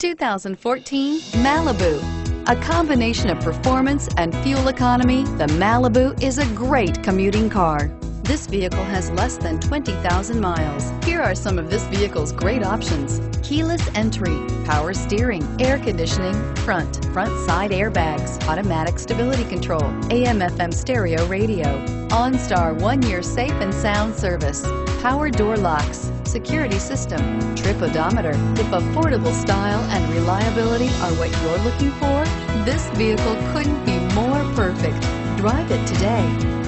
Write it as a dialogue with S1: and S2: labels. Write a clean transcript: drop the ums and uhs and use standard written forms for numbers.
S1: 2014 Malibu. A combination of performance and fuel economy, the Malibu is a great commuting car. This vehicle has less than 20,000 miles. Here are some of this vehicle's great options: keyless entry, power steering, air conditioning, front side airbags, automatic stability control, AM/FM stereo radio, OnStar 1-year safe and sound service, power door locks, security system, trip odometer. If affordable style and reliability are what you're looking for, this vehicle couldn't be more perfect. Drive it today.